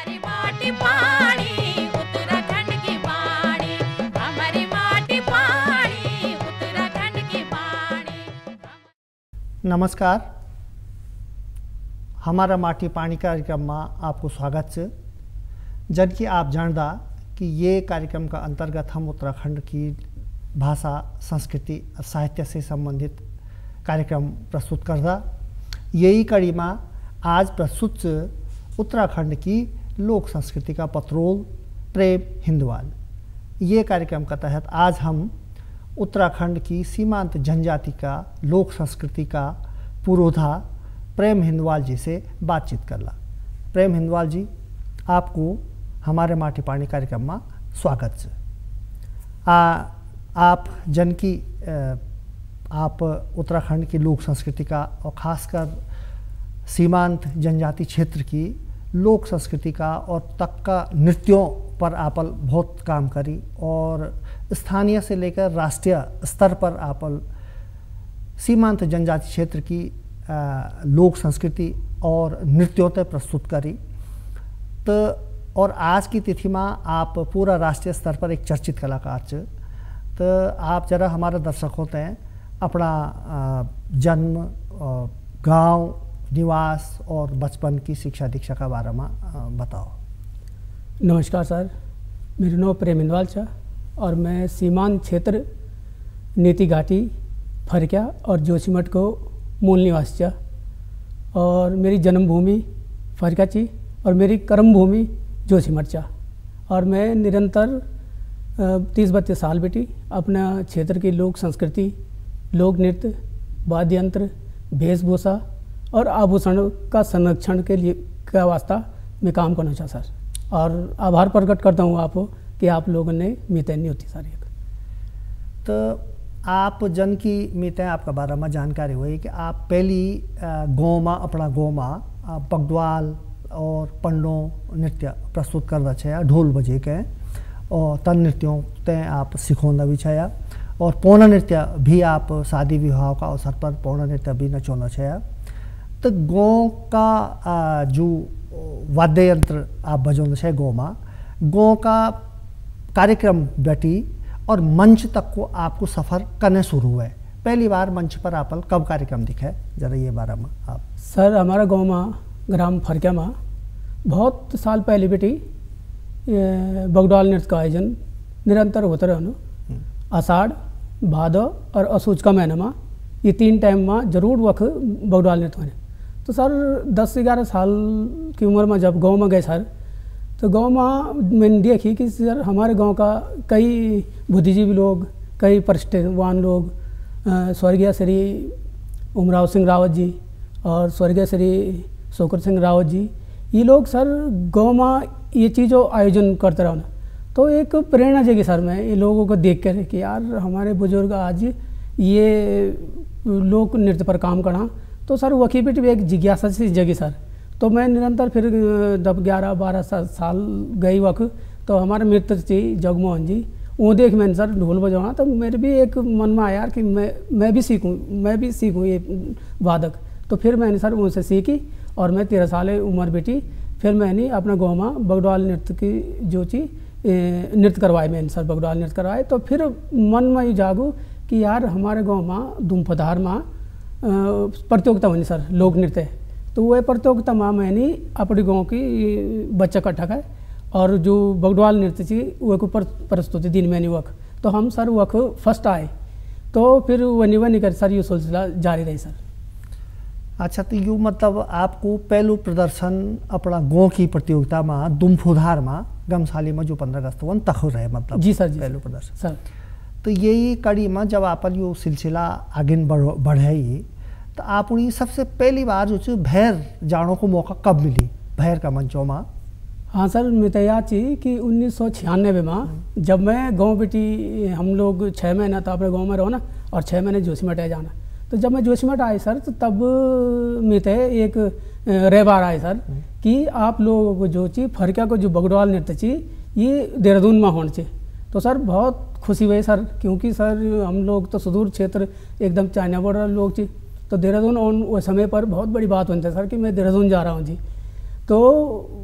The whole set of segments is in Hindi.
हमारी माटी पानी उत्तराखंड की वाणी, हमारी माटी पानी उत्तराखंड की वाणी। नमस्कार, हमारा माटी पानी कार्यक्रम में आपको स्वागत है। जन कि आप जानदा कि ये कार्यक्रम का अंतर्गत हम उत्तराखंड की भाषा, संस्कृति और साहित्य से संबंधित कार्यक्रम प्रस्तुत करदा। यही कड़ी में आज प्रस्तुत उत्तराखंड की लोक संस्कृति का पत्रोल प्रेम हिंदवाल। ये कार्यक्रम का तहत आज हम उत्तराखंड की सीमांत जनजाति का लोक संस्कृति का पुरोधा प्रेम हिंदवाल जी से बातचीत करला। प्रेम हिंदवाल जी, आपको हमारे माटी पानी कार्यक्रम में स्वागत है। आप जन की आप उत्तराखंड की लोक संस्कृति का और ख़ासकर सीमांत जनजाति क्षेत्र की लोक संस्कृति का और तक का नृत्यों पर आपल बहुत काम करी और स्थानीय से लेकर राष्ट्रीय स्तर पर आपल सीमांत जनजाति क्षेत्र की लोक संस्कृति और नृत्यों तक प्रस्तुत करी। तो और आज की तिथि में आप पूरा राष्ट्रीय स्तर पर एक चर्चित कलाकार च। तो आप जरा हमारे दर्शक होते हैं अपना जन्म, गांव, निवास और बचपन की शिक्षा दीक्षा के बारे में बताओ। नमस्कार सर, मेरा नाम प्रेम हिंदवाल है और मैं सीमांत क्षेत्र नीति घाटी, फरक्या और जोशीमठ को मूल निवासी है। और मेरी जन्मभूमि फरक्या थी और मेरी कर्म भूमि जोशीमठ है। और मैं निरंतर 30-32 साल बेटी अपना क्षेत्र की लोक संस्कृति, लोक नृत्य, वाद्य यंत्र, वेशभूषा और आभूषण का संरक्षण के लिए का वास्ता मैं काम करना चाहता सर। और आभार प्रकट करता हूँ आपको कि आप लोगों ने मीतें नहीं होती सारी। तो आप जन की मीतें आपका बारे में जानकारी हुई कि आप पहली गाँव में अपना गाँव में पगडवाल और पंडो नृत्य प्रस्तुत कर रहे हैं, ढोल बजे के और तन नृत्यों ते आप सिखोना भी छाया और पौना नृत्य भी आप शादी विवाह का अवसर पर पौना नृत्य भी नचोना छाया। तो गाँव का जो वाद्य यंत्र आप बजाना छे गाँव में, गाँव का कार्यक्रम बेटी और मंच तक को आपको सफ़र करने शुरू हुए। पहली बार मंच पर आप कब कार्यक्रम दिखे, जरा ये बारे में आप। सर हमारा गांव में ग्राम फरक्या में बहुत साल पहले बेटी बगडवाल नृत्य का आयोजन निरंतर होता रहना। आषाढ़, भादो और असोज का महीना में ये 3 टाइम में जरूर वक्त बगडवाल नृत्य होने। तो सर 10-11 साल की उम्र में जब गांव में गए सर, तो गांव में मैंने देखी कि सर हमारे गांव का कई बुद्धिजीवी लोग, कई प्रतिष्ठावान लोग, स्वर्गीय श्री उमराव सिंह रावत जी और स्वर्गीय श्री शोकर सिंह रावत जी, ये लोग सर गांव में ये चीज़ों आयोजन करते रहो ना। तो एक प्रेरणा जगी सर में ये लोगों को देख कर कि यार हमारे बुजुर्ग आज ये लोक नृत्य पर काम करना। तो सर वकी बेटी भी एक जिज्ञासा सी जगी सर। तो मैं निरंतर फिर जब 11-12 साल गई वक्त, तो हमारे मित्र जी जगमोहन जी, वो देख मैंने सर ढोल बजाना। तो मेरे भी एक मन में आया कि मैं भी सीखूँ ये वादक। तो फिर मैंने सर उनसे सीखी और मैं 13 साल उम्र बेटी फिर मैंने अपना गाँव में बगडवाल नृत्य की जो चीज़ नृत्य करवाए, मैंने सर बगडवाल नृत्य करवाए। तो फिर मन में ये जागू कि यार हमारे गांव में दुमपधार में प्रतियोगिता होनी सर लोक नृत्य। तो वह प्रतियोगिता में मैंने अपने गांव की बच्चा इकट्ठा है और जो बगडवाल नृत्य थी वो को प्रस्तुति दी मैंने वक्त। तो हम सर वक्त फर्स्ट आए। तो फिर वनी कर सर ये सिलसिला जारी रही सर। अच्छा, तो यूँ मतलब आपको पहलू प्रदर्शन अपना गाँव की प्रतियोगिता में दुमफुधार में गमसाली में जो 15 अगस्त वन तक रहे, मतलब जी सर, जी पहलू प्रदर्शन सर। तो यही कड़ी में जब आप यो सिलसिला आगे बढ़े तो आप सबसे पहली बार जो भैर जाने को मौका कब मिली, भैर का मंचों में? हाँ सर, मैं तो याद थी कि 1996 में जब मैं गाँव बेटी हम लोग 6 महीना तो अपने गाँव में रहो ना और 6 महीने जोशीमठ है जाना। तो जब मैं जोशीमठ आए सर, तो तब मैं थे एक रविवार आए सर कि आप लोगों को जो चीज़ फरक्या को जो बगडवाल नृत्य चाहिए ये देहरादून में होना चाहिए। तो सर बहुत खुशी हुई सर, क्योंकि सर हम लोग तो सुदूर क्षेत्र एकदम चाइना बॉर्डर लोग थी। तो देहरादून उस समय पर बहुत बड़ी बात होती है सर कि मैं देहरादून जा रहा हूँ जी। तो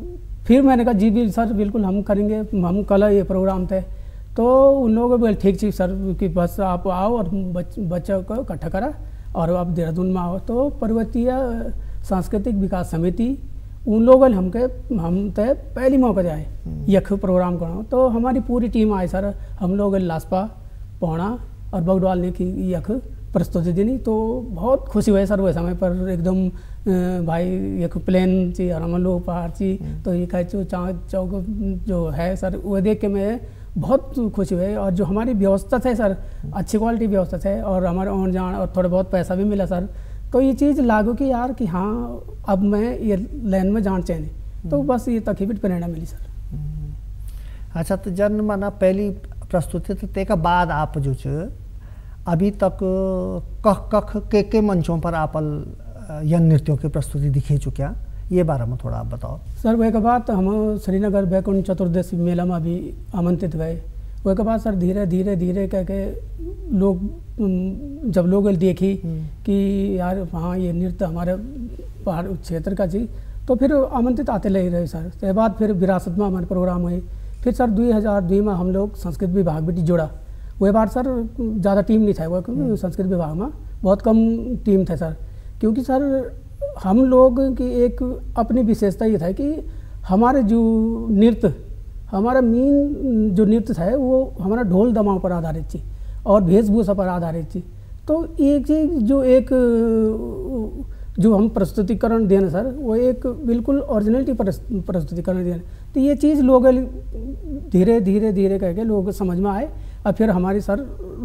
फिर मैंने कहा जी भी सर बिल्कुल हम करेंगे, हम कल ये प्रोग्राम थे। तो उन लोगों को बोले ठीक ठीक सर कि बस आप आओ और बच्चों को इकट्ठा करा और आप देहरादून में आओ। तो पर्वतीय सांस्कृतिक विकास समिति उन लोगों ने हम ते पहली मौका जाए यख प्रोग्राम करो। तो हमारी पूरी टीम आई सर, हम लोग लासपा पौना और बगडवाल ने की यख प्रस्तुति देनी। तो बहुत खुशी हुई सर वो समय पर एकदम भाई यख प्लेन ची और हम लोग पहाड़ ची। तो ये कह चौक जो है सर वो देख के मैं बहुत खुशी हुई। और जो हमारी व्यवस्था है सर अच्छी क्वालिटी व्यवस्था है और हमारे आने जान और थोड़ा बहुत पैसा भी मिला सर। तो ये चीज़ लागू की यार कि हाँ अब मैं ये लाइन में जान चाहिए। तो बस ये तक ही भी प्रेरणा मिली सर। अच्छा, तो जन माना पहली प्रस्तुति तो ते का बाद आप जो अभी तक कख के मंचों पर आप यह नृत्यों की प्रस्तुति दिखे चुका, ये बारे में थोड़ा आप बताओ सर। वह के बाद हम श्रीनगर बैकुंठ चतुर्दशी मेला में भी आमंत्रित गए। वह के बाद सर धीरे धीरे धीरे कह के लोग जब लोग देखी कि यार हाँ ये नृत्य हमारे पहाड़ क्षेत्र का जी, तो फिर आमंत्रित आते ले रहे सर। उसके बाद फिर विरासत में हमारे प्रोग्राम हुए। फिर सर 2002 में हम लोग संस्कृत विभाग भी जुड़ा। वह बार सर ज़्यादा टीम नहीं था, वो संस्कृत विभाग में बहुत कम टीम थे सर। क्योंकि सर हम लोग की एक अपनी विशेषता ये था कि हमारे जो नृत्य हमारा मेन जो नृत्य था वो हमारा ढोल दमाव पर आधारित थी और वेशभूषा पर आधारित थी। तो एक चीज़ जो हम प्रस्तुतिकरण देना सर वो एक बिल्कुल ओरिजिनलिटी प्रस्तुतिकरण देना। तो ये चीज़ लोग धीरे धीरे धीरे करके लोग समझ में आए और फिर हमारी सर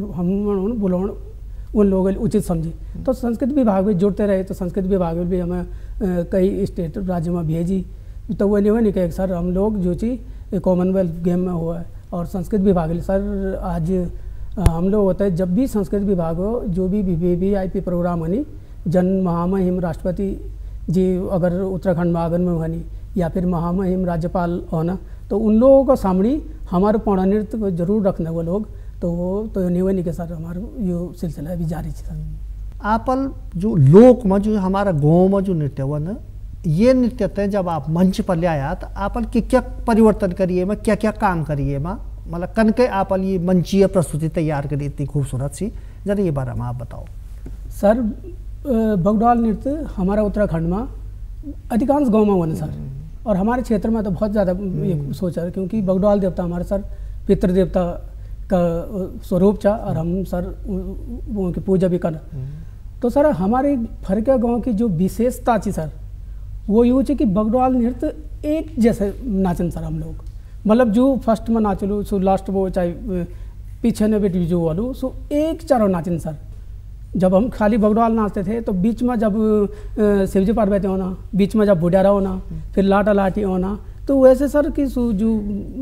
हम बुलाउण उन लोगों ने उचित समझी। तो संस्कृत विभाग में जुड़ते रहे। तो संस्कृत विभाग में भी हमें कई स्टेट राज्यों में भेजी। तो वो नहीं कहे सर हम लोग जो चीज़ कॉमनवेल्थ गेम में हुआ है और संस्कृत विभाग सर आज हम लोग होता है जब भी संस्कृत विभाग हो जो भी VIP प्रोग्राम होनी जन महामहिम राष्ट्रपति जी अगर उत्तराखंड में आगन में होनी या फिर महामहिम राज्यपाल होना तो उन लोगों का सामने हमारे पौड़ा नृत्य को जरूर रखना वो लोग। तो वो तो नहीं के सर हमारा ये सिलसिला भी जारी है सर। आपल जो लोक में जो हमारा गाँव में जो नृत्य हुआ ना ये नृत्य थे जब आप मंच पर ले आया तो आपल क्या परिवर्तन करिए में क्या क्या काम करिए में मतलब कन के आपल ये मंचीय प्रस्तुति तैयार करी इतनी खूबसूरत सी, जरा ये बारे में आप बताओ सर। बगडवाल नृत्य हमारा उत्तराखंड में अधिकांश गाँव में होना सर और हमारे क्षेत्र में तो बहुत ज़्यादा ये सोचा है क्योंकि बगडवाल देवता हमारे सर पितृ देवता का स्वरूप था और हम सर उनकी पूजा भी कर। तो सर हमारे फरका गांव की जो विशेषता थी सर वो यूँ कि बगडवाल नृत्य एक जैसे नाचन सर हम लोग मतलब जो फर्स्ट में नाचलू सो लास्ट वो चाहे पीछे ने बेटी जो वालू सो एक चारों नाचन सर। जब हम खाली बगडवाल नाचते थे तो बीच में जब शिवजी पार्वती होना बीच में जब बुढ़ारा होना फिर लाटा लाठी होना तो वैसे सर कि जो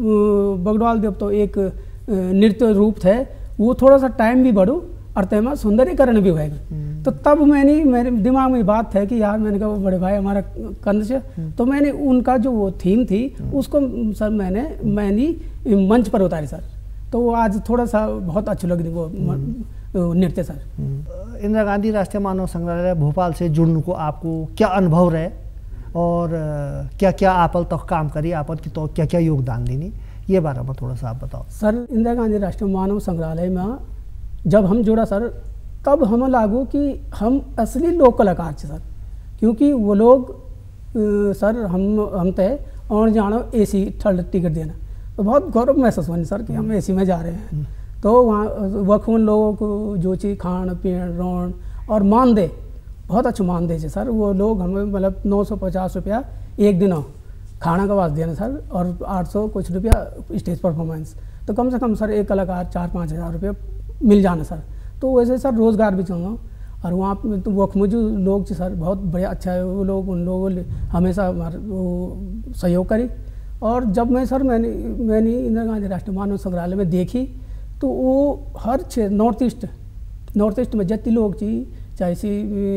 बगडवाल देव तो एक नृत्य रूप थे वो थोड़ा सा टाइम भी बढ़ो और तयमा सुंदरीकरण भी होएगा। तो तब मेरे दिमाग में बात है कि यार मैंने कहा वो बड़े भाई हमारा कंध से तो मैंने उनका जो वो थीम थी उसको सर मैंने मंच पर उतारी सर। तो वो आज थोड़ा सा बहुत अच्छा लग रही वो नृत्य सर। इंदिरा गांधी राष्ट्रीय मानव संग्रहालय भोपाल से जुड़ने को आपको क्या अनुभव रहे और क्या क्या आपल तक काम करी आपल की तो क्या क्या योगदान देनी ये बारे में थोड़ा सा आप बताओ सर। इंदिरा गांधी राष्ट्रीय मानव संग्रहालय में जब हम जुड़ा सर तब हमें लागू कि हम असली लोक कलाकार थे सर क्योंकि वो लोग सर हम तय और जानो AC थर्ड टिकट देना तो बहुत गौरव महसूस होनी सर कि हम AC में जा रहे हैं। तो वहाँ वक्त उन लोगों को जो चीज़ खान पीन रोन और मानदेय बहुत अच्छा मानदेय है सर। वो लोग हमें मतलब 950 रुपया एक दिन खाना का वास्ते देना सर और 800 कुछ रुपया स्टेज परफॉर्मेंस। तो कम से कम सर एक कलाकार 4-5 हज़ार रुपये मिल जाना सर। तो वैसे सर रोज़गार भी चाहूँगा और वहाँ पे तो वक्त में जो लोग सर बहुत बढ़िया अच्छा है वो लोग उन लोगों ने हमेशा वो सहयोग करी। और जब मैं सर मैंने इंदिरा गांधी राष्ट्रीय मानव संग्रहालय में देखी तो वो हर नॉर्थ ईस्ट में जितने लोग थी चाहे सी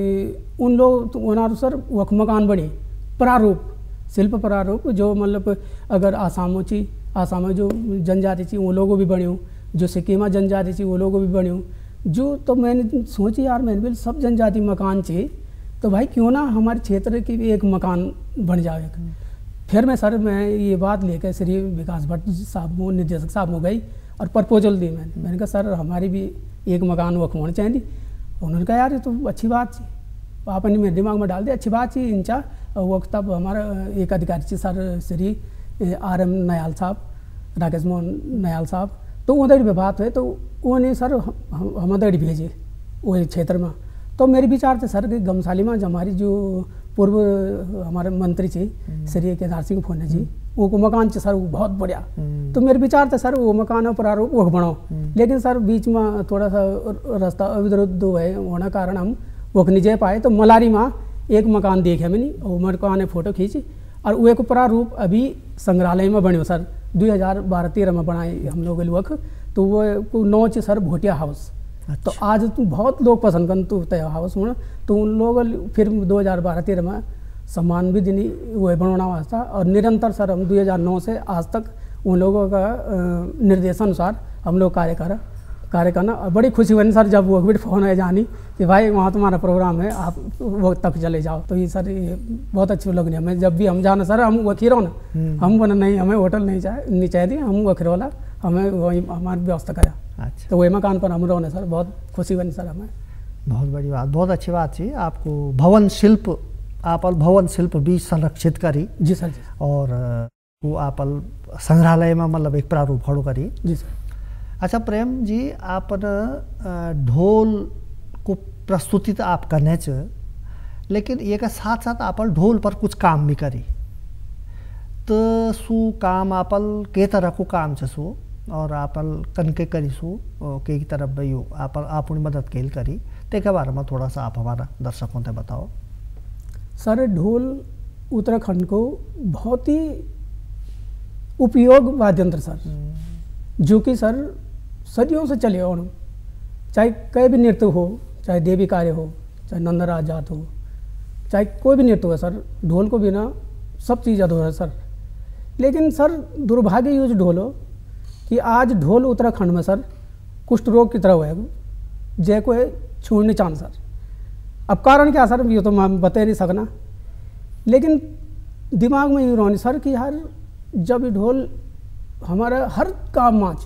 उन लोग तो सर वक्त मकान बने प्रारूप शिल्प प्रारूप जो मतलब अगर आसाम में जो जनजाति थी वो लोगों भी बने जो सिक्किम जनजाति थी वो लोगों भी बने जो। तो मैंने सोची यार मैंने भी सब जनजाति मकान चाहिए तो भाई क्यों ना हमारे क्षेत्र की भी एक मकान बन जाए। फिर मैं ये बात लेकर श्री विकास भट्ट साहब निर्देशक साहब में गई और प्रपोजल दी मैंने कहा सर हमारी भी एक मकान वक्त होना चाहिए। उन्होंने कहा यार ये तो अच्छी बात थी, आपने मेरे दिमाग में डाल दिया, अच्छी बात थी इंचा वक्त। तब हमारा एक अधिकारी थी सर श्री RM नयाल साहब, राकेश मोहन नयाल साहब, तो उधर भी बात हुई तो उन्होंने सर हम उधर भेजे वही क्षेत्र में। तो मेरे विचार थे सर कि गमसाली में हमारी जो पूर्व हमारे मंत्री थी श्री केदार सिंह फोने जी, वो मकान चे सर वो बहुत बढ़िया। तो मेरे विचार थे सर वो मकान प्रारूप वो बनाओ, लेकिन सर बीच में थोड़ा सा रास्ता अवरुद्ध होने कारण हम वो नहीं जा पाए। तो मलारी में एक मकान देखे मैंने, वो मकान ने फोटो खींची और वो एक प्रारूप अभी संग्रहालय में बने सर 2012-13 में बनाए हम लोग वक्त। तो वो नौ चे सर भोटिया हाउस। तो आज बहुत लोग पसंद कर तो तय हाउस होना, तो उन लोग फिर 2012-13 में सम्मान भी दिनी वो बनाना वास्ता। और निरंतर सर हम 2009 से आज तक उन लोगों का निर्देशानुसार हम लोग कार्य करना। और बड़ी खुशी बनी सर जब वो भी फ़ोन है जानी कि भाई वहाँ तुम्हारा प्रोग्राम है, आप वो तक चले जाओ। तो ये सर ये बहुत अच्छी लग रही हमें। जब भी हम जाना सर हम वो खीरो ना, हम बोला नहीं हमें होटल नहीं चाहिए, हम वो खिरोला हमें वही हमारी व्यवस्था करा। अच्छा। तो वही मकान पर हम रहो सर, बहुत खुशी बनी सर हमें। बहुत बड़ी बात, बहुत अच्छी बात थी। आपको भवन शिल्प भी संरक्षित करी जी सर जी। और वो आप संग्रहालय में मतलब एक प्रारूप खड़ो करी जी सर। अच्छा प्रेम जी, आप ढोल को प्रस्तुति तो आप करने च, लेकिन ये का साथ साथ आप ढोल पर कुछ काम भी करी। तो सु काम आप के तरह को काम छ सु और आप कनके करी सु के तरफ भी आप अपनी मदद केल करी, ते के बारे में थोड़ा सा आप हमारा दर्शकों से बताओ। सर ढोल उत्तराखंड को बहुत ही उपयोग वाद्य यंत्र सर, जो कि सर सदियों से चले और चाहे कोई भी नृत्य हो, चाहे देवी कार्य हो, चाहे नंदराज जात हो, चाहे कोई भी नृत्य हो सर, ढोल को बिना सब चीज़ अधूरा है सर। लेकिन सर दुर्भाग्य यूज ढोल हो कि आज ढोल उत्तराखंड में सर कुष्ठ रोग की तरह है, जय को छोड़ने चांद सर। अब कारण क्या सर ये तो मैं बता नहीं सकना, लेकिन दिमाग में यूँ रोनी सर कि यार जब ये ढोल हमारा हर काम माच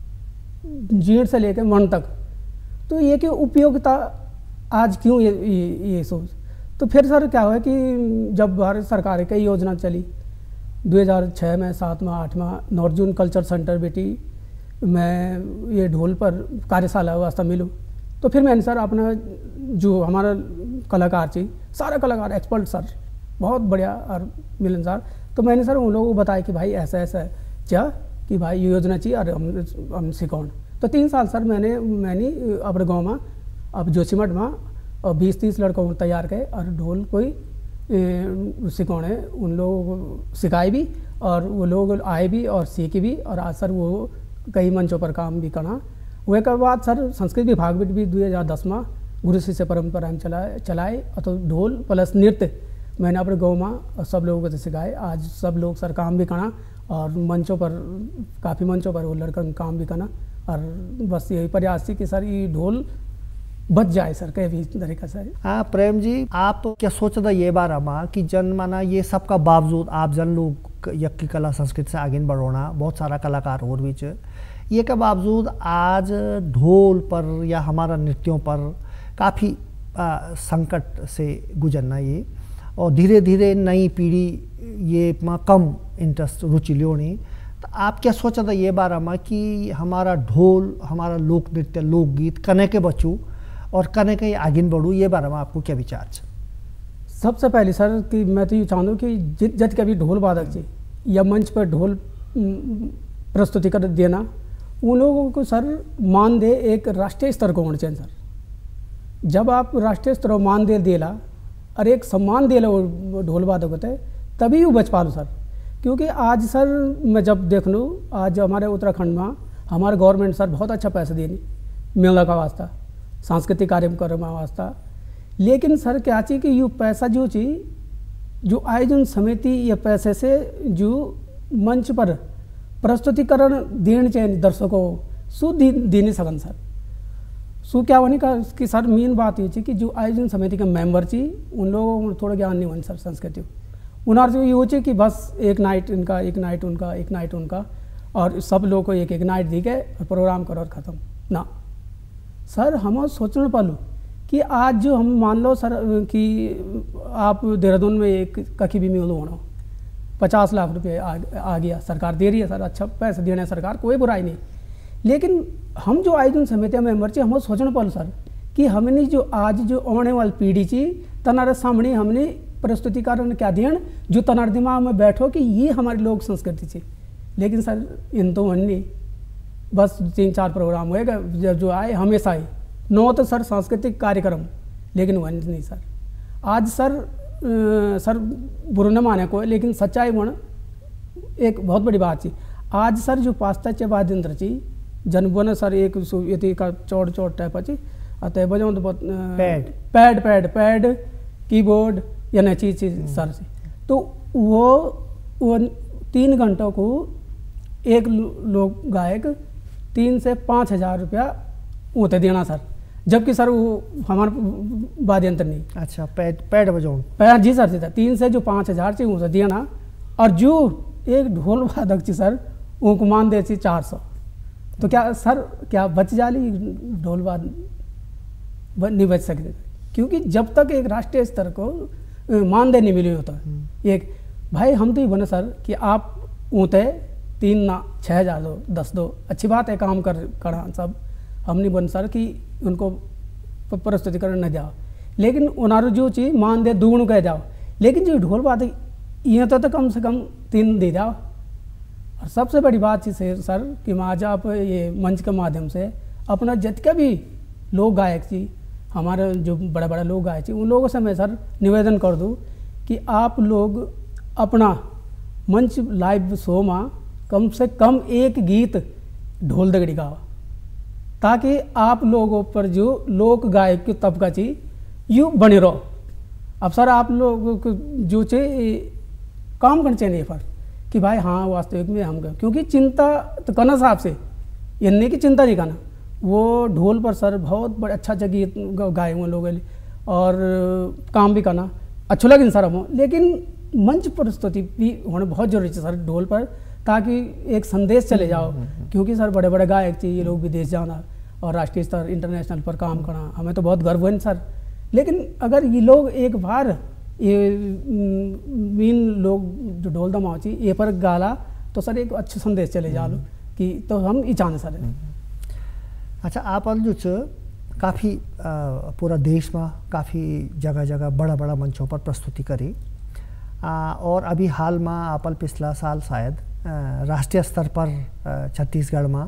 जीण से लेकर मन तक, तो ये की उपयोगिता आज क्यों ये सोच। तो फिर सर क्या हुआ कि जब भारत सरकार की योजना चली 2006 में, 7 में, 8 में नॉर्जून कल्चर सेंटर बेटी मैं ये ढोल पर कार्यशाला वास्ता मिलूँ। तो फिर मैंने सर अपना जो हमारा कलाकार थी, सारे कलाकार एक्सपर्ट सर बहुत बढ़िया और मिलनसार, तो मैंने सर उन लोगों को बताया कि भाई ऐसा ऐसा चाह कि भाई ये योजना चाहिए और हम सिखाऊँ। तो 3 साल सर मैंने अपने गाँव में अब जोशीमठ में और 20-30 लड़कों को तैयार किए और ढोल कोई सिखाने उन लोगों को सिखाए भी और वो लोग आए भी और सीखे भी। और आज सर वो कई मंचों पर काम भी करना। वह के बाद सर संस्कृत विभाग भी 2010 में गुरु शिष्य परंपरा में चलाए तो ढोल प्लस नृत्य मैंने अपने गाँव में सब लोगों को सिखाए। आज सब लोग सर काम भी करना और मंचों पर काफ़ी मंचों पर वो लड़का काम भी करना। और बस यही प्रयास थी कि सर ये ढोल बच जाए सर कहीं भी तरीका से। हाँ प्रेम जी, आप क्या सोचते ये बारे में कि जन माना ये सब का बावजूद आप जन लोग यक की कला संस्कृति से आगे बढ़ोना, बहुत सारा कलाकार और भी ये के बावजूद आज ढोल पर या हमारा नृत्यों पर काफ़ी संकट से गुजरना ये, और धीरे धीरे नई पीढ़ी ये में कम इंटरेस्ट रुचि लियोनी। तो आप क्या सोचा था ये बारे में कि हमारा ढोल, हमारा लोक नृत्य, लोकगीत कने के बचूँ और कने के आगे बढ़ूँ, ये बारे में आपको क्या विचार है? सबसे पहले सर कि मैं तो ये चाहूँ कि जब कभी ढोल वादक जी या मंच पर ढोल प्रस्तुति कर देना, उन लोगों को सर मान दे एक राष्ट्रीय स्तर को होना चाहिए सर। जब आप राष्ट्रीय स्तर मान देला और एक सम्मान देला वो ढोल वादक होते हैं, तभी वो बच पालो सर। क्योंकि आज सर मैं जब देख लूँ, आज हमारे उत्तराखंड में हमारे गवर्नमेंट सर बहुत अच्छा पैसा देनी मेला का वास्ता, सांस्कृतिक कार्यक्रम का वास्ता। लेकिन सर क्या चाहिए कि ये पैसा जो चीज़ जो आयोजन समिति या पैसे से जो मंच पर प्रस्तुतिकरण देने चाहिए दर्शकों सु दे नहीं सकन सर। सु क्या होने का कि सर मेन बात ये कि जो आयोजन समिति के मेंबर चाहिए उन लोगों को थोड़ा ज्ञान नहीं होने सर संस्कृति। उनार से ये होचे कि बस एक नाइट इनका, एक नाइट उनका, एक नाइट उनका, और सब लोग को एक एक नाइट दी के और प्रोग्राम करो और ख़त्म ना। सर हम सोचने पालू कि आज जो हम मान लो सर कि आप देहरादून में एक कखी भी मिल होना 50 लाख रुपए आ गया, सरकार दे रही है सर, अच्छा पैसे देने है सरकार, कोई बुराई नहीं। लेकिन हम जो आयोजन समितिया मेंबर चे हम सोचने पालू सर कि हमने जो आज जो आने वाली पीढ़ी ची तनारे सामने हमने प्रस्तुतिकरण क्या दियन जो तनार दिमाग में बैठो कि ये हमारी लोक संस्कृति थी। लेकिन सर इन तो नहीं, बस 3-4 प्रोग्राम होएगा जब जो आए हमेशा ही 9 तो सर सांस्कृतिक कार्यक्रम, लेकिन वह नहीं सर। आज सर बुरा न माने को, लेकिन सच्चाई वन एक बहुत बड़ी बात थी। आज सर जो पाश्चात्य वाद्य यंत्र ची जनबन सर एक यति का चौड़ टाइप ची अतः बजाओ तो पैड कीबोर्ड या नई चीज सर से, तो वो 3 घंटों को एक लोग गायक 3 से 5 हज़ार रुपया उते देना सर, जबकि सर वो हमारा वाद्य यंत्र नहीं। अच्छा, पैड बजाओ पैड जी सर से 3 से जो 5 हज़ार चाहिए उसे देना, और जो एक ढोल वादक ची सर उनको मान दे 400, तो क्या सर क्या बच जाली ढोल वाद नहीं बच सकते, क्योंकि जब तक एक राष्ट्रीय स्तर को मानदेय नहीं मिली होता एक भाई हम तो ये बने सर कि आप ऊँते 3 ना 6 हज़ार दो 10 दो, अच्छी बात है काम करा सब, हम नहीं बन सर कि उनको प्रस्तुतिकरण न जाओ, लेकिन उनारू जो चीज़ मानदेय दुगुण कह जाओ, लेकिन जो ढोल बात ये तो कम से कम 3 दे जाओ। और सबसे बड़ी बात चीज़ है सर कि आज आप ये मंच के माध्यम से अपना जितने भी लोग गायक थी, हमारे जो बड़ा बड़ा लोग गायक थी, उन लोगों से मैं सर निवेदन कर दूँ कि आप लोग अपना मंच लाइव शो में कम से कम एक गीत ढोल दगड़ी गाओ, ताकि आप लोगों पर जो लोक गायक की तबका ची यूँ बने रहो। अब सर आप लोग जो चे काम करना चाहिए पर कि भाई हाँ वास्तविक में हम क्योंकि चिंता तो करना साहब से इन्ने की चिंता नहीं करना, वो ढोल पर सर बहुत बड़े अच्छा गीत गाए हुए लोग और काम भी करना अच्छा लगे सर हम, लेकिन मंच प्रस्तुति भी होना बहुत जरूरी है सर ढोल पर, ताकि एक संदेश चले जाओ, क्योंकि सर बड़े बड़े गायक चाहिए ये लोग विदेश जाना और राष्ट्रीय स्तर इंटरनेशनल पर काम करना, हमें तो बहुत गर्व है सर। लेकिन अगर ये लोग एक बार ये मीन लोग जो ढोल दमाओ चाहिए ये पर गाला तो सर एक अच्छा संदेश चले जा लो कि तो हम ये चाहते सर। अच्छा, आप जो काफ़ी पूरा देश में काफ़ी जगह जगह बड़ा बड़ा मंचों पर प्रस्तुति करी, और अभी हाल में आप पिछला साल शायद राष्ट्रीय स्तर पर छत्तीसगढ़ में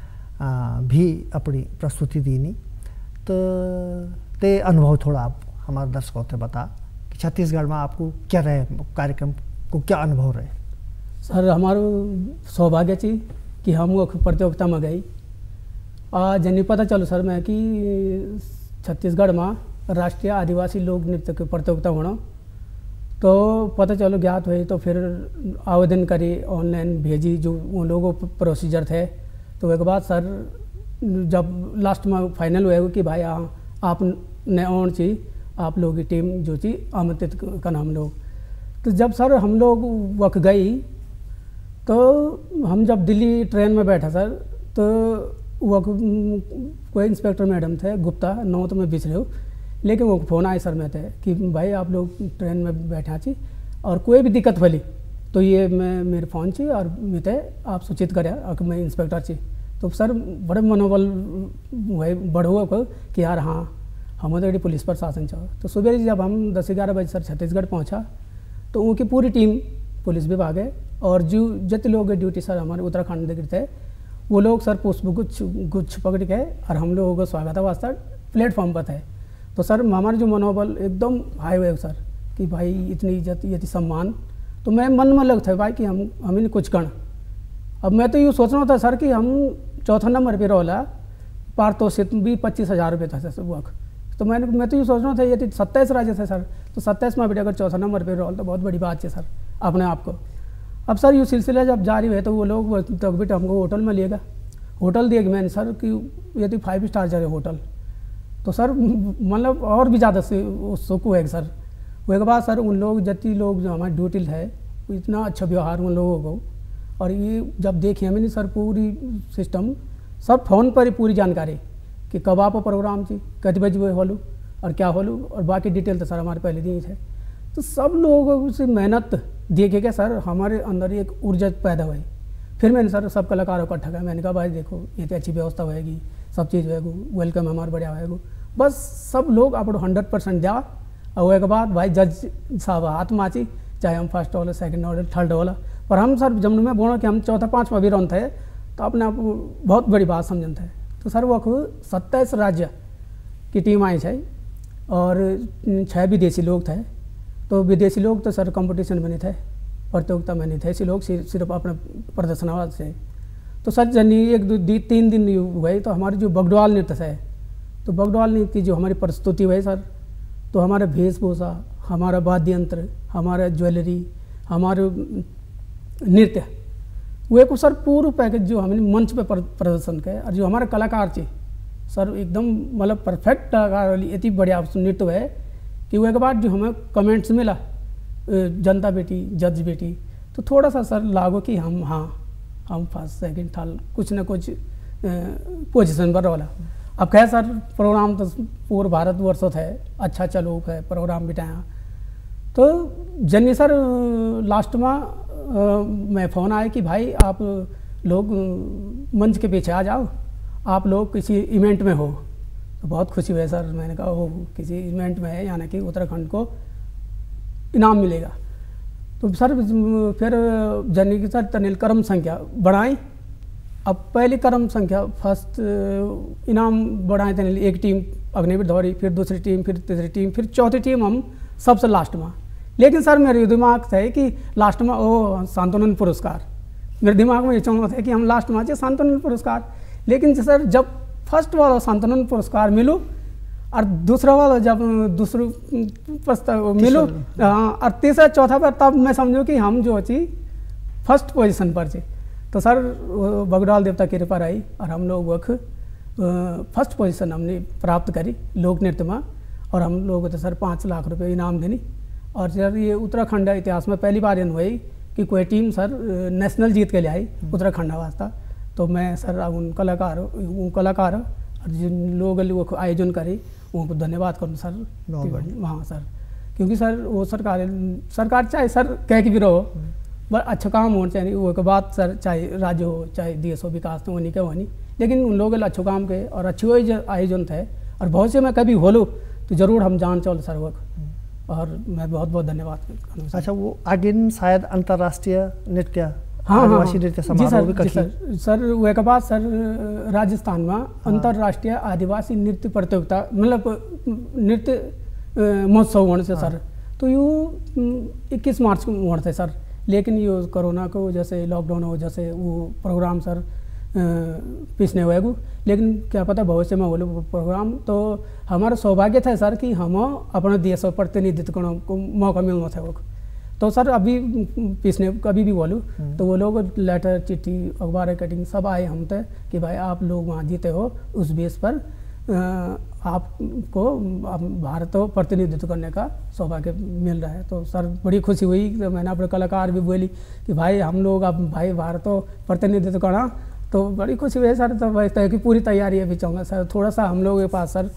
भी अपनी प्रस्तुति दीनी, तो ते अनुभव थोड़ा आप हमारे दर्शकों से बता कि छत्तीसगढ़ में आपको क्या रहे, कार्यक्रम को क्या अनुभव रहे? सर हमारा सौभाग्य थी कि हम वो प्रतियोगिता में गई, जनी पता चलो सर मैं कि छत्तीसगढ़ में राष्ट्रीय आदिवासी लोक नृत्य की प्रतियोगिता होना, तो पता चलो ज्ञात हुई, तो फिर आवेदन करी ऑनलाइन भेजी जो उन लोगों प्रोसीजर थे, तो एक बाद सर जब लास्ट में फाइनल हुआ कि भाई आप ने और चाहिए आप लोगों की टीम जो थी आमंत्रित करना हम लोग, तो जब सर हम लोग वक्त गई तो हम जब दिल्ली ट्रेन में बैठा सर, तो वो कोई इंस्पेक्टर मैडम थे गुप्ता, नौ तो मैं बीच रहे हो, लेकिन वो फ़ोन आए सर में थे कि भाई आप लोग ट्रेन में बैठा छी और कोई भी दिक्कत वाली तो ये मैं मेरे फ़ोन छी और मैं आप सूचित करें और मैं इंस्पेक्टर छी, तो सर बड़े मनोबल हुए बढ़ हुआ को कि यार हाँ हम तो पुलिस प्रशासन चाहो। तो सुबह जब हम 10-11 बजे सर छत्तीसगढ़ पहुँचा तो उनकी पूरी टीम पुलिस विभाग है और जो जितने लोग ड्यूटी सर हमारे उत्तराखंड दिख थे वो लोग सर पुष्प गुच्छ पकड़ के और हम लोगों को स्वागत वास्ता प्लेटफॉर्म पर थे। तो सर हमारे जो मनोबल एकदम हाई हुए सर कि भाई इतनी इज्जत इतनी सम्मान, तो मैं मन में लग था भाई कि हम ही कुछ करना। अब मैं तो यूँ सोच रहा था सर कि हम 4था नंबर पर रोला पारितोषिक भी 25,000 रुपये था सर वक्त, तो मैं तो यूँ सोच रहा था ये 27 राज्य थे सर, तो 27 में भी अगर 4था नंबर पर रोल तो बहुत बड़ी बात है सर अपने आप को। अब सर ये सिलसिला जब जारी हुए तो वो लोग तक भी हमको होटल में लिएगा, होटल दिएगा मैंने सर कि ये तो 5 स्टार जगह होटल, तो सर मतलब और भी ज़्यादा से सुख हुए सर वो के बाद सर उन लोग जति लोग जो हमारे ड्यूटी है इतना अच्छा व्यवहार उन लोगों को, और ये जब देखिए हमें नहीं सर पूरी सिस्टम सब फ़ोन पर ही पूरी जानकारी कि कब आप प्रोग्राम थी, कत बजे वो होलू और क्या होलू, और बाकी डिटेल तो सर हमारे पहले दिन थे। तो सब लोगों से मेहनत देखे के सर हमारे अंदर एक ऊर्जा पैदा हुई। फिर मैंने सर सब कलाकारों को इकट्ठा किया, मैंने कहा भाई देखो ये तो अच्छी व्यवस्था होएगी, सब चीज़ होएगी, वेलकम हमारा बढ़िया होएगा, बस सब लोग आप 100% जा, और उसके बाद भाई जज साहब हाथ माची, चाहे हम फर्स्ट होला, सेकंड होला, थर्ड होला, पर हम सर जब में बोलो कि हम चौथा पाँचवा भी रन थे तो अपने आप बहुत बड़ी बात समझन थे। तो सर वो 27 राज्य की टीम आई है और 6 विदेशी लोग थे। तो विदेशी लोग तो सर कंपटीशन में नहीं थे, प्रतियोगिता में नहीं थे, ऐसे लोग सिर्फ अपने प्रदर्शनावाद से। तो सर जनी 1-2-3 दिन हुए तो हमारी जो बगडवाल नृत्य है, तो बगडवाल नृत्य की जो हमारी प्रस्तुति हुई सर, तो हमारा वेशभूषा, हमारा वाद्य यंत्र, हमारा ज्वेलरी, हमारे नृत्य वो को सर पूरा पैकेज जो हमने मंच पे प्रदर्शन किया, और जो हमारे कलाकार थे सर एकदम मतलब परफेक्ट कलाकार वाली इतनी बढ़िया नृत्य है कि वो के बाद जो हमें कमेंट्स मिला जनता बेटी जज बेटी, तो थोड़ा सा सर लागो कि हम फर्स्ट सेकंड थर्ड कुछ ना कुछ पोजीशन पर वाला। अब कहे सर प्रोग्राम तो पूरे भारतवर्ष है, अच्छा चलो है प्रोग्राम बिटाया। तो जन्य सर लास्ट में मैं फ़ोन आया कि भाई आप लोग मंच के पीछे आ जाओ, आप लोग किसी इवेंट में हो। तो बहुत खुशी हुई सर, मैंने कहा वो किसी इवेंट में है, यानी कि उत्तराखंड को इनाम मिलेगा। तो सर फिर जन्य की सर तनिल क्रम संख्या बढ़ाई। अब पहली क्रम संख्या फर्स्ट इनाम बढ़ाए तनिल, एक टीम अग्निवीर दौड़ी, फिर दूसरी टीम, फिर तीसरी टीम, फिर चौथी टीम हम सबसे लास्ट में। लेकिन सर मेरे दिमाग था कि लास्ट में वो सांत्वनन पुरस्कार, मेरे दिमाग में ये चाहता था कि हम लास्ट में चाहिए सांत्वनन पुरस्कार। लेकिन सर जब फर्स्ट वाला सांत्वनन पुरस्कार मिलो और दूसरा वाला जब दूसरे पुरस्कार मिलो, हाँ, और तीसरा चौथा पर, तब मैं समझूँ कि हम जो अच्छी फर्स्ट पोजीशन पर थे। तो सर बगडवाल देवता की कृपा रही और हम लोग वक्त फर्स्ट पोजीशन हमने प्राप्त करी लोक नृत्य में, और हम लोग तो सर 5 लाख रुपए इनाम देनी। और सर ये उत्तराखंड इतिहास में पहली बार इन हुई कि कोई टीम सर नेशनल जीत के लिए आई उत्तराखंड वास्ता। तो मैं सर उन कलाकार और जिन लोग आयोजन करे उनको धन्यवाद करूँ सर। हाँ सर, क्योंकि सर वो सरकार चाहे सर कह के भी रहो, बस अच्छा काम होना चाहिए। वो के बाद सर चाहे राज्य हो चाहे देश हो, विकास तो होनी क्या होनी, लेकिन उन लोगों अच्छे काम के और अच्छे आयोजन थे, और भविष्य में कभी हो लो तो ज़रूर हम जान चल सर वो। और मैं बहुत बहुत धन्यवाद करूँ। अच्छा, वो आगे शायद अंतर्राष्ट्रीय नृत्य, हाँ आदिवासी नृत्य समारोह भी जी सर वो के बाद सर राजस्थान में अंतर्राष्ट्रीय आदिवासी नृत्य प्रतियोगिता मतलब नृत्य महोत्सव होने से सर, तो यो 21 मार्च को होने थे सर। लेकिन ये कोरोना को वजह से, लॉकडाउन हो वजह से वो प्रोग्राम सर पीछने हुए को, लेकिन क्या पता भविष्य में हो प्रोग्राम। तो हमारा सौभाग्य था सर कि हम अपने देश और प्रतिनिधित्व करने को मौका मिलना था वो। तो सर अभी पीछने कभी भी बोलूँ तो वो लोग लेटर चिट्ठी अखबार कटिंग सब आए हम तक कि भाई आप लोग वहाँ जीते हो, उस बेस पर आपको भारत को प्रतिनिधित्व करने का सौभाग्य मिल रहा है। तो सर बड़ी खुशी हुई। तो मैंने अपने कलाकार भी बोली कि भाई हम लोग अब भाई भारत को प्रतिनिधित्व करना, तो बड़ी खुशी हुई सर। तो भाई की पूरी तैयारी अभी चाहूँगा सर। थोड़ा सा हम लोगों के पास सर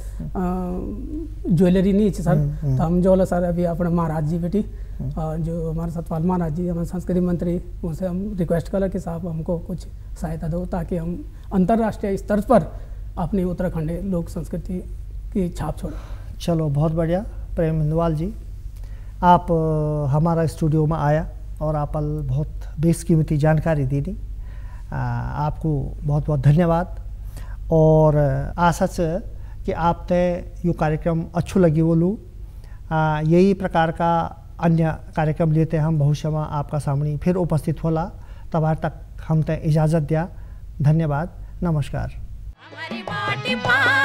ज्वेलरी नहीं थी सर, तो हम जो सर अभी अपने महाराज जी बेटी जो हमारे सतपाल महाराज जी हमारे संस्कृति मंत्री, उनसे हम रिक्वेस्ट करें कि साहब हमको कुछ सहायता दो ताकि हम अंतर्राष्ट्रीय स्तर पर अपनी उत्तराखंड लोक संस्कृति की छाप छोड़ें। चलो बहुत बढ़िया प्रेम हिंदवाल जी, आप हमारा स्टूडियो में आया और आप बहुत बेशकीमती जानकारी दी दी, आपको बहुत बहुत धन्यवाद। और आशा से कि आपने यो कार्यक्रम अच्छो लगी बोलूँ, यही प्रकार का अन्य कार्यक्रम लेते हम भविष्य में आपका सामने फिर उपस्थित होला। तब तक हम ते इजाज़त दिया। धन्यवाद, नमस्कार। हमारी माटी